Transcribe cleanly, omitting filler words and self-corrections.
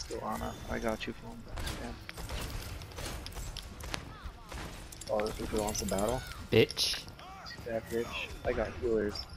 Lana, I got you from backstab. Oh, this is who wants the battle? Bitch. That bitch. I got healers.